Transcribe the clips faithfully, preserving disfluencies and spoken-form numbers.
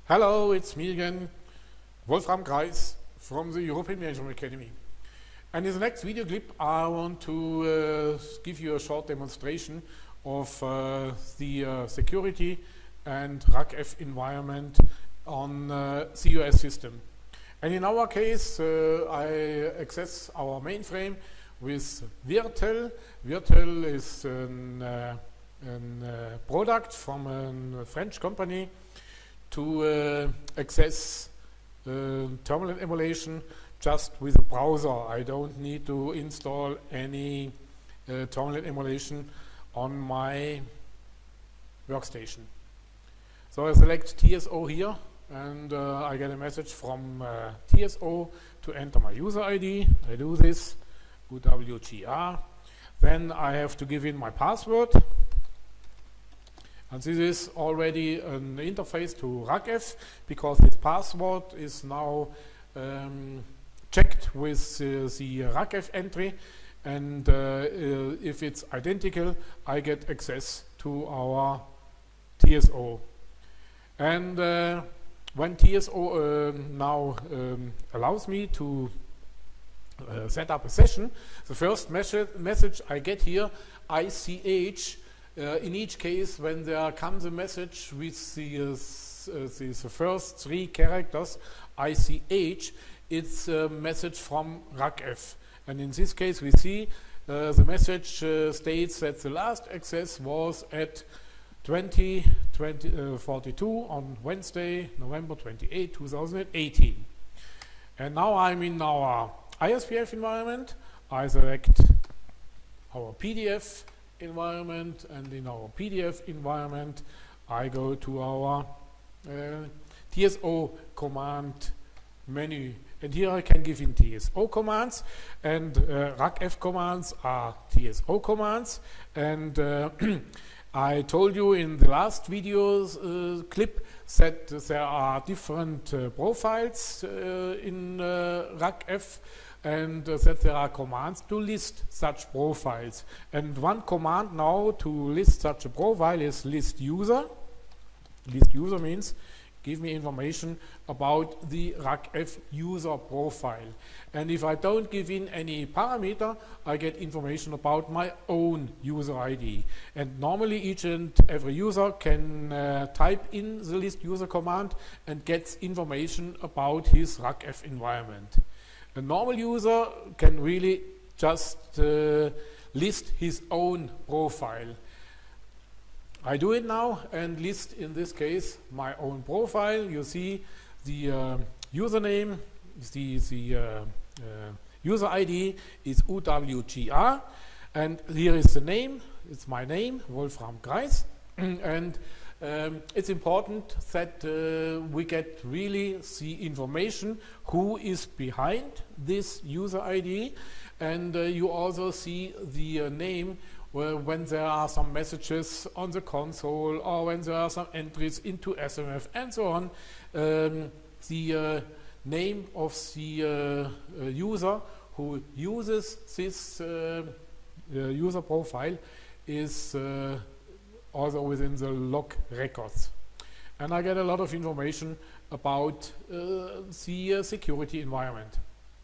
Hello, it's me again, Wolfram Kreis from the European Management Academy. And in the next video clip I want to uh, give you a short demonstration of uh, the uh, security and R A C F environment on uh, C U S system. And in our case uh, I access our mainframe with Virtel. Virtel is a uh, uh, product from a French company to uh, access uh, terminal emulation just with a browser. I don't need to install any uh, terminal emulation on my workstation. So I select T S O here and uh, I get a message from uh, T S O to enter my user I D. I do this, U W G R. Then I have to give in my password. And this is already an interface to R A C F because its password is now um, checked with uh, the R A C F entry, and uh, uh, if it's identical I get access to our T S O. And uh, when T S O uh, now um, allows me to uh, set up a session, the first message, message I get here, I C H. Uh, in each case, when there comes a message with the, uh, uh, the, the first three characters, I C H, it's a message from R A C F. And in this case, we see uh, the message uh, states that the last access was at twenty forty-two on Wednesday, November twenty-eighth, two thousand eighteen. And now I'm in our I S P F environment. I select our P D F environment, and in our P D F environment I go to our uh, T S O command menu, and here I can give in T S O commands, and uh, R A C F commands are T S O commands. And uh, I told you in the last video's uh, clip that there are different uh, profiles uh, in uh, R A C F, and uh, that there are commands to list such profiles. And one command now to list such a profile is list user. List user means give me information about the R A C F user profile. And if I don't give in any parameter, I get information about my own user I D. And normally each and every user can uh, type in the list user command and gets information about his R A C F environment. A normal user can really just uh, list his own profile. I do it now and list, in this case, my own profile. You see the uh, username, the, the uh, uh, user I D is U W G R, and here is the name. It's my name, Wolfram Kreis. And Um, it's important that uh, we get really the information who is behind this user I D, and uh, you also see the uh, name uh, when there are some messages on the console or when there are some entries into S M F and so on. Um, the uh, name of the uh, uh, user who uses this uh, uh, user profile is uh, also within the log records. And I get a lot of information about uh, the uh, security environment.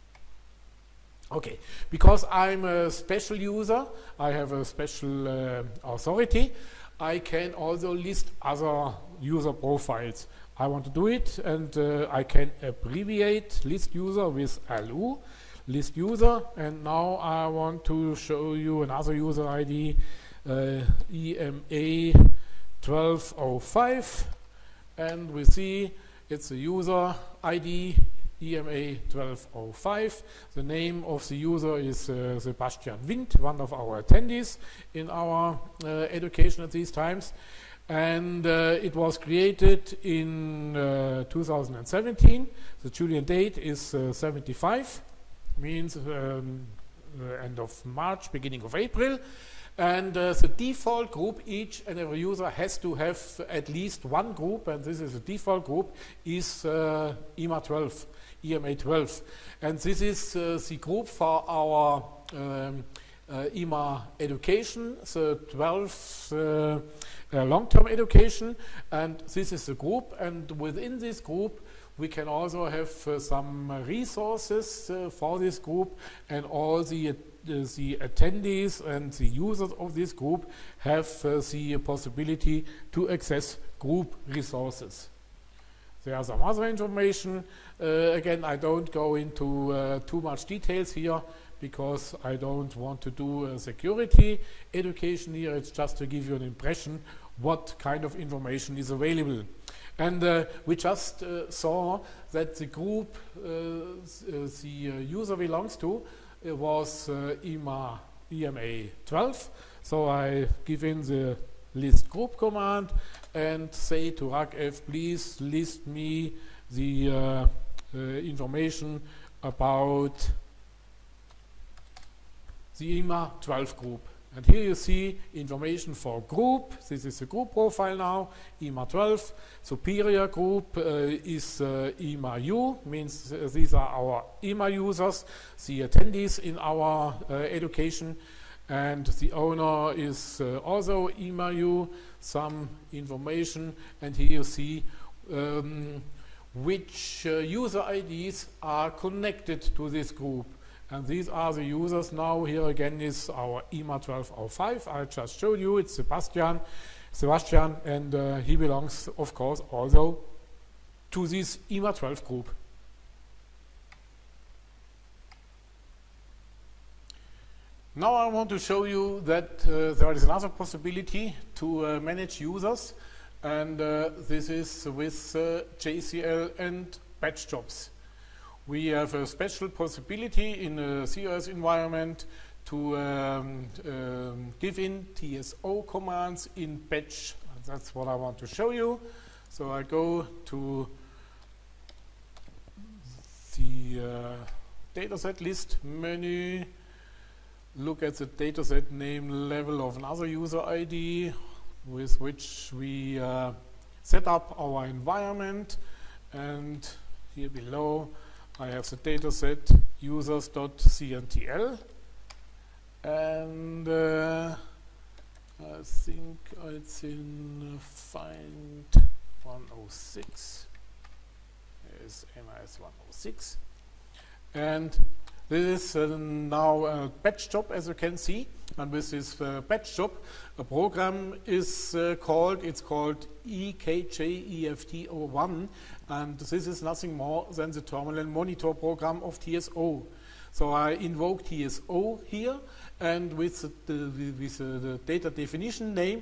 Okay, because I'm a special user, I have a special uh, authority, I can also list other user profiles. I want to do it, and uh, I can abbreviate list user with L U, list user, and now I want to show you another user I D, Uh, E M A twelve oh five, and we see it's a user I D E M A twelve oh five. The name of the user is uh, Sebastian Wind, one of our attendees in our uh, education at these times, and uh, it was created in uh, two thousand seventeen. The Julian date is uh, seventy-five, means um, uh, end of March, beginning of April. And uh, the default group, each and every user has to have at least one group, and this is a default group, is uh, E M A twelve. And this is uh, the group for our um, uh, I M A education, the twelfth uh, uh, long-term education, and this is the group, and within this group we can also have uh, some resources uh, for this group, and all the, uh, the attendees and the users of this group have uh, the possibility to access group resources. There are some other information. Uh, again, I don't go into uh, too much details here because I don't want to do uh, security education here. It's just to give you an impression what kind of information is available. And uh, we just uh, saw that the group uh, the uh, user belongs to uh, was uh, I M A, I M A twelve. So I give in the list group command and say to RACF, please list me the uh, uh, information about the I M A twelve group. And here you see information for group. This is the group profile now, I M A twelve. Superior group uh, is uh, I M A U, means uh, these are our I M A users, the attendees in our uh, education. And the owner is uh, also I M A U, some information. And here you see um, which uh, user I Ds are connected to this group. And these are the users now. Here again is our I M A twelve oh five. I just showed you. It's Sebastian, Sebastian, and uh, he belongs, of course, also to this I M A twelve group. Now I want to show you that uh, there is another possibility to uh, manage users, and uh, this is with uh, J C L and batch jobs. We have a special possibility in a C O S environment to um, um, give in T S O commands in batch. That's what I want to show you. So I go to the uh, dataset list menu, look at the dataset name level of another user I D with which we uh, set up our environment, and here below I have the dataset users.cntl, and uh, I think it's in find one oh six. There's M I S one oh six, and this is uh, now a batch job, as you can see. And with this uh, batch job, a program is uh, called, it's called E K J E F T zero one, and this is nothing more than the terminal monitor program of T S O. So I invoke T S O here, and with the, the, with the, the data definition name,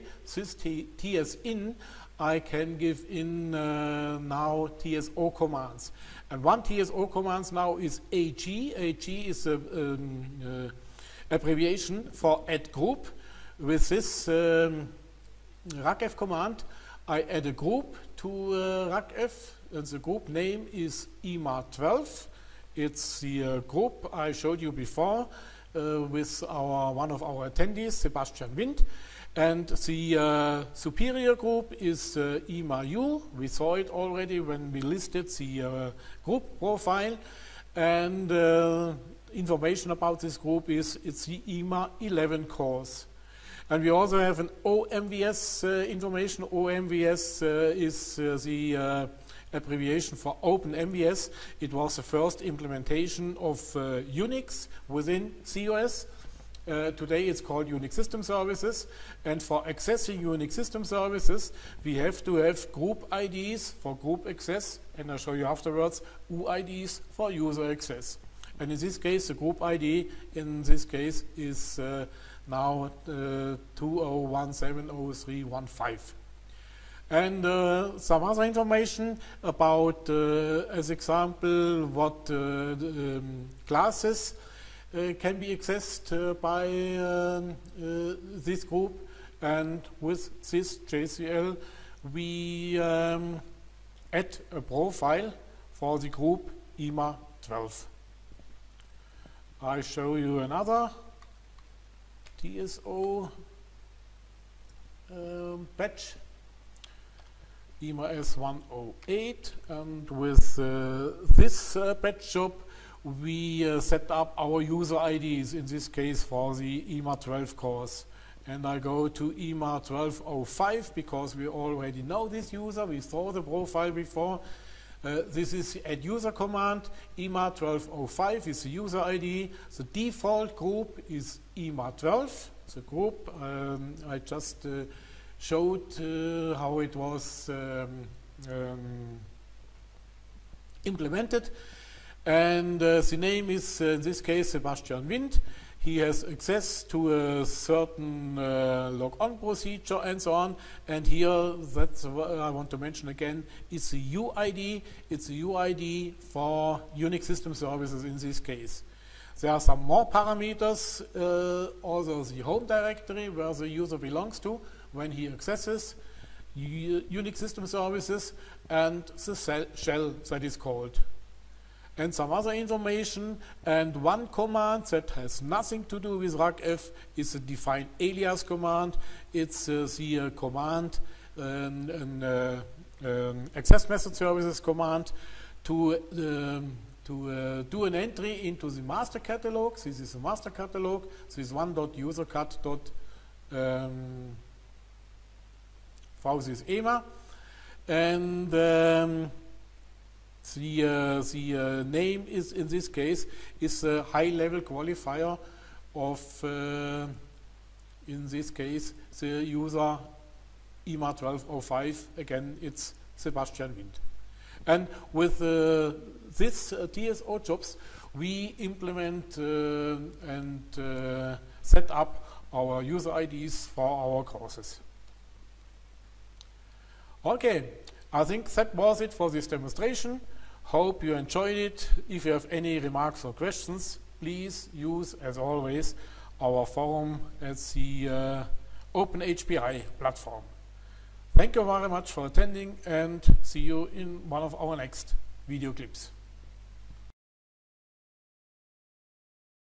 sys_tsin, I can give in uh, now T S O commands. And one T S O commands now is A G. A G is a um, uh, abbreviation for add group. With this um, RACF command, I add a group to uh, RACF, and the group name is I M A twelve. It's the uh, group I showed you before uh, with our one of our attendees, Sebastian Wind. And the uh, superior group is uh, I M A U. We saw it already when we listed the uh, group profile. And uh, information about this group is it's the I M A eleven course. And we also have an O M V S uh, information. O M V S uh, is uh, the uh, abbreviation for Open M V S. It was the first implementation of uh, Unix within C O S. Uh, today it's called Unix System Services, and for accessing Unix System Services we have to have group I Ds for group access, and I'll show you afterwards U I Ds for user access. And in this case the group I D in this case is uh, now uh, two zero one seven zero three one five. And uh, some other information about, uh, as example, what uh, the, um, classes Uh, can be accessed uh, by um, uh, this group, and with this J C L we um, add a profile for the group I M A twelve. I show you another T S O um, batch, I M A S one oh eight, and with uh, this uh, batch job we uh, set up our user I Ds, in this case for the E M A twelve course. And I go to E M A twelve oh five because we already know this user, we saw the profile before. Uh, this is the add user command. E M A twelve oh five is the user I D. The default group is E M A twelve, the group. Um, I just uh, showed uh, how it was um, um, implemented. And uh, the name is, uh, in this case, Sebastian Wind. He has access to a certain uh, log-on procedure and so on. And here, that's what I want to mention again, it's the U I D. It's the U I D for Unix system services in this case. There are some more parameters, uh, also the home directory where the user belongs to when he accesses U Unix system services, and the shell that is called. And some other information, and one command that has nothing to do with RUCF is the define alias command. It's uh, the uh, command, um, an uh, um, access method services command to, um, to uh, do an entry into the master catalog. This is the master catalog. This is one.usercat. Um, this is E M A. And um, The, uh, the uh, name is, in this case, is a high-level qualifier of, uh, in this case, the user E M A twelve oh five. Again, it's Sebastian Wind. And with uh, this uh, T S O jobs, we implement uh, and uh, set up our user I Ds for our courses. Okay. I think that was it for this demonstration. Hope you enjoyed it. If you have any remarks or questions, please use, as always, our forum at the uh, Open H P I platform. Thank you very much for attending, and see you in one of our next video clips.